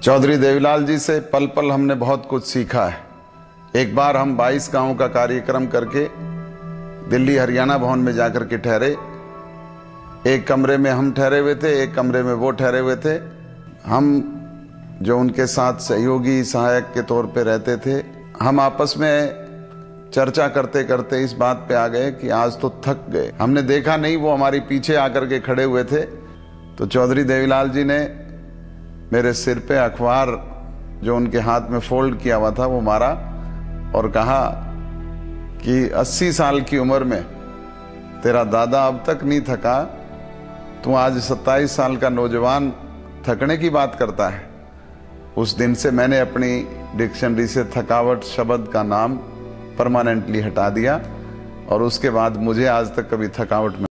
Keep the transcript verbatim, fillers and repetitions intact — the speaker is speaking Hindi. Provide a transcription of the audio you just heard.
चौधरी देवीलाल जी से पल पल हमने बहुत कुछ सीखा है। एक बार हम बाईस गांवों का कार्यक्रम करके दिल्ली हरियाणा भवन में जाकर के ठहरे। एक कमरे में हम ठहरे हुए थे, एक कमरे में वो ठहरे हुए थे। हम जो उनके साथ सहयोगी सहायक के तौर पे रहते थे, हम आपस में चर्चा करते करते इस बात पे आ गए कि आज तो थक गए। हमने देखा नहीं, वो हमारी पीछे आकर के खड़े हुए थे। तो चौधरी देवीलाल जी ने मेरे सिर पे अखबार जो उनके हाथ में फोल्ड किया हुआ था वो मारा और कहा कि अस्सी साल की उम्र में तेरा दादा अब तक नहीं थका, तू आज सत्ताईस साल का नौजवान थकने की बात करता है। उस दिन से मैंने अपनी डिक्शनरी से थकावट शब्द का नाम परमानेंटली हटा दिया और उसके बाद मुझे आज तक कभी थकावट में